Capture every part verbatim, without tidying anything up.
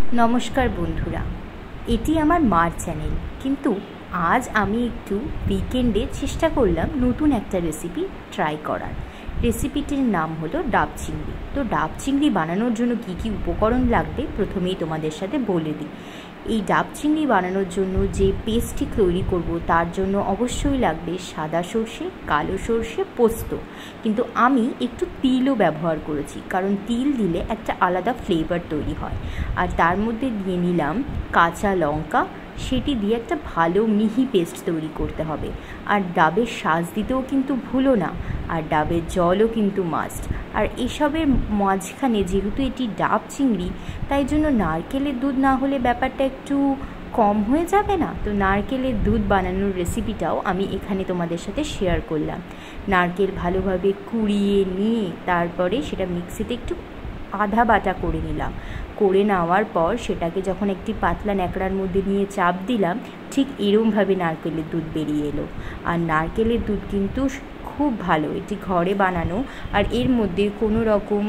नमस्कार बंधुरा, एटी आमार मार चैनल। किन्तु आज आमी एकटू उइकेंडे चेष्टा करलाम नतून एकटा रेसिपि ट्राई करार। रेसिपिटिर नाम हलो डाब चिंगड़ी। तो डाब चिंगड़ी बानानोर जोन्नो कि कि उपकरण लागबे प्रथमेई तोमादेर साथे बोले दिई। এই ডাব চিংড়ি বানানোর জন্য যে পেস্টটি তৈরি করব তার জন্য অবশ্যই লাগবে সাদা সর্ষে, কালো সর্ষে, পোস্ত। কিন্তু আমি একটু তিলও ব্যবহার করেছি, কারণ তিল দিলে একটা আলাদা ফ্লেভার তৈরি হয়। আর তার মধ্যে দিয়ে নিলাম কাঁচা লঙ্কা, সেটি দিয়ে একটা ভালো মিহি পেস্ট তৈরি করতে হবে। আর ডাবের শাঁস দিতেও কিন্তু ভুলো না, আর ডাবের জলও কিন্তু মাস্ট। আর এসবের মাঝখানে যেহেতু এটি ডাব চিংড়ি, তাই জন্য নারকেলের দুধ না হলে ব্যাপারটা একটু কম হয়ে যাবে না? তো নারকেলের দুধ বানানোর রেসিপিটাও আমি এখানে তোমাদের সাথে শেয়ার করলাম। নারকেল ভালোভাবে কুড়িয়ে নিয়ে তারপরে সেটা মিক্সিতে একটু আধা বাটা করে নিলাম। করে নেওয়ার পর সেটাকে যখন একটি পাতলা ন্যাকড়ার মধ্যে নিয়ে চাপ দিলাম, ঠিক এরমভাবে নারকেলের দুধ বেরিয়ে এলো। আর নারকেলের দুধ কিন্তু খুব ভালো, এটি ঘরে বানানো, আর এর মধ্যে কোনো রকম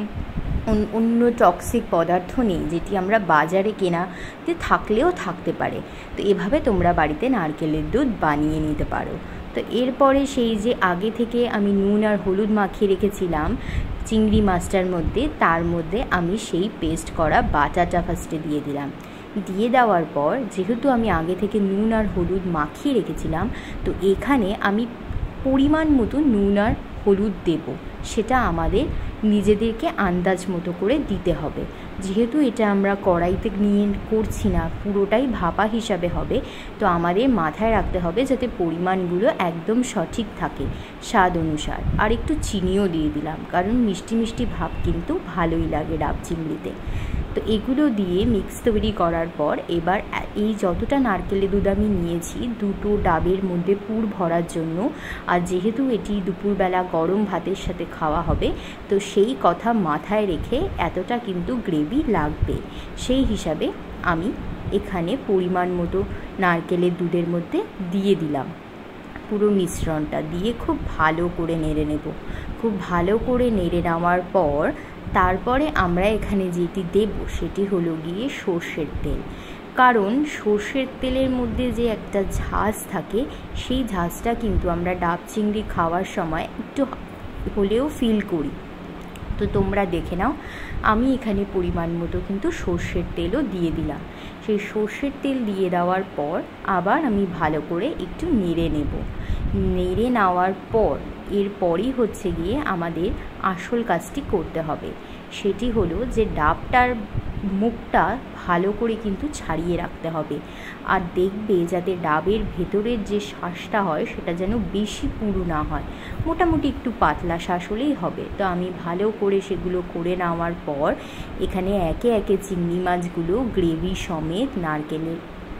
অন্য টক্সিক পদার্থ নেই, যেটি আমরা বাজারে কেনাতে থাকলেও থাকতে পারে। তো এভাবে তোমরা বাড়িতে নারকেলের দুধ বানিয়ে নিতে পারো। তো এরপরে সেই যে আগে থেকে আমি নুন আর হলুদ মাখিয়ে রেখেছিলাম চিংড়ি মাছটার মধ্যে, তার মধ্যে আমি সেই পেস্ট করা বাটাটা ফার্স্টে দিয়ে দিলাম। দিয়ে দেওয়ার পর যেহেতু আমি আগে থেকে নুন আর হলুদ মাখিয়ে রেখেছিলাম, তো এখানে আমি পরিমাণ মতো নুন আর হলুদ দেব। সেটা আমাদের নিজেদেরকে আন্দাজ মতো করে দিতে হবে। যেহেতু এটা আমরা কড়াইতে নিয়ে করছি না, পুরোটাই ভাপা হিসাবে হবে, তো আমাদের মাথায় রাখতে হবে যাতে পরিমাণগুলো একদম সঠিক থাকে স্বাদ অনুসার। আর একটু চিনিও দিয়ে দিলাম, কারণ মিষ্টি মিষ্টি ভাব কিন্তু ভালোই লাগে ডাব চিংড়িতে। তো এগুলো দিয়ে মিক্স তৈরি করার পর এবার এই যতটা নারকেলের দুধ আমি নিয়েছি দুটো ডাবের মধ্যে পুর ভরার জন্য, আর যেহেতু এটি দুপুরবেলা গরম ভাতের সাথে খাওয়া হবে, তো সেই কথা মাথায় রেখে এতটা কিন্তু গ্রেভি লাগবে। সেই হিসাবে আমি এখানে পরিমাণ মতো নারকেলের দুধের মধ্যে দিয়ে দিলাম। পুরো মিশ্রণটা দিয়ে খুব ভালো করে নেড়ে নেব। খুব ভালো করে নেড়ে নেওয়ার পর তারপরে আমরা এখানে যেটি দেব সেটি হলো গিয়ে সর্ষের তেল। কারণ সর্ষের তেলের মধ্যে যে একটা ঝাঁজ থাকে, সেই ঝাঁজটা কিন্তু আমরা ডাব চিংড়ি খাওয়ার সময় একটু হলেও ফিল করি। তো তোমরা দেখে নাও, আমি এখানে পরিমাণ মতো কিন্তু সর্ষের তেলও দিয়ে দিলাম। সেই সর্ষের তেল দিয়ে দেওয়ার পর আবার আমি ভালো করে একটু নেড়ে নেব। নেড়ে নেওয়ার পর এরপরই হচ্ছে গিয়ে আমাদের আসল কাজটি করতে হবে। সেটি হলো যে ডাবটার মুখটা ভালো করে কিন্তু ছাড়িয়ে রাখতে হবে। আর দেখবে যাতে ডাবের ভেতরের যে শ্বাসটা হয় সেটা যেন বেশি পুরু না হয়, মোটামুটি একটু পাতলা শ্বাস হলেই হবে। তো আমি ভালো করে সেগুলো করে নেওয়ার পর এখানে একে একে চিংড়ি মাছগুলো গ্রেভি সমেত নারকেলের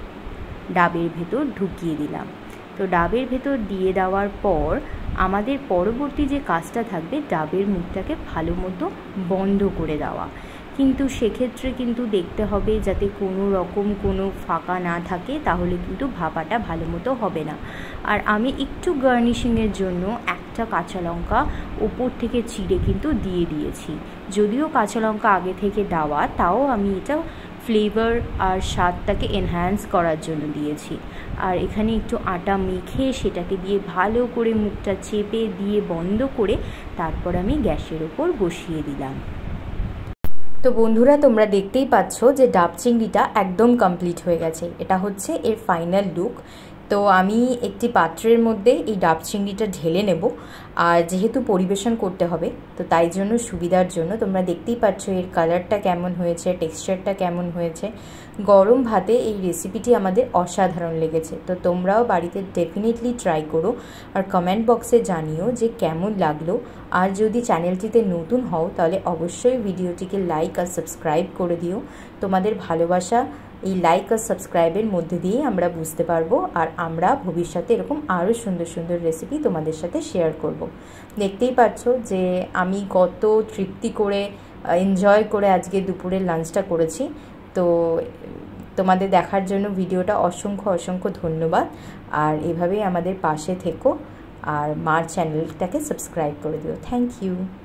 ডাবের ভেতর ঢুকিয়ে দিলাম। তো ডাবের ভেতর দিয়ে দেওয়ার পর আমাদের পরবর্তী যে কাজটা থাকবে ডাবের মুখটাকে ভালো মতো বন্ধ করে দেওয়া। কিন্তু সেক্ষেত্রে কিন্তু দেখতে হবে যাতে কোনো রকম কোনো ফাঁকা না থাকে, তাহলে কিন্তু ভাপাটা ভালো মতো হবে না। আর আমি একটু গার্নিশিংয়ের জন্য একটা কাঁচা লঙ্কা ওপর থেকে চিড়ে কিন্তু দিয়ে দিয়েছি। যদিও কাঁচা লঙ্কা আগে থেকে দেওয়া, তাও আমি এটা ফ্লেভার আর স্বাদটাকে এনহ্যান্স করার জন্য দিয়েছি। আর এখানে একটু আটা মেখে সেটাকে দিয়ে ভালো করে মুখটা চেপে দিয়ে বন্ধ করে তারপর আমি গ্যাসের ওপর বসিয়ে দিলাম। তো বন্ধুরা, তোমরা দেখতেই পাচ্ছ যে ডাব চিংড়িটা একদম কমপ্লিট হয়ে গেছে। এটা হচ্ছে এর ফাইনাল লুক। তো আমি একটি পাত্রের মধ্যে এই ডাব চিংড়িটা ঢেলে নেব। আর যেহেতু পরিবেশন করতে হবে, তো তাই জন্য সুবিধার জন্য তোমরা দেখতেই পাচ্ছ এর কালারটা কেমন হয়েছে, টেক্সচারটা কেমন হয়েছে। গরম ভাতে এই রেসিপিটি আমাদের অসাধারণ লেগেছে। তো তোমরাও বাড়িতে ডেফিনেটলি ট্রাই করো, আর কমেন্ট বক্সে জানিও যে কেমন লাগলো। আর যদি চ্যানেলটিতে নতুন হও তাহলে অবশ্যই ভিডিওটিকে লাইক আর সাবস্ক্রাইব করে দিও। তোমাদের ভালোবাসা এই লাইক আর সাবস্ক্রাইবের মধ্যে দিয়েই আমরা বুঝতে পারবো, আর আমরা ভবিষ্যতে এরকম আরও সুন্দর সুন্দর রেসিপি তোমাদের সাথে শেয়ার করব। দেখতেই পাচ্ছ যে আমি কত তৃপ্তি করে এনজয় করে আজকে দুপুরের লাঞ্চটা করেছি। তো তোমাদের দেখার জন্য ভিডিওটা অসংখ্য অসংখ্য ধন্যবাদ। আর এভাবেই আমাদের পাশে থেকো, আর মার চ্যানেলটাকে সাবস্ক্রাইব করে দিও। Thank you.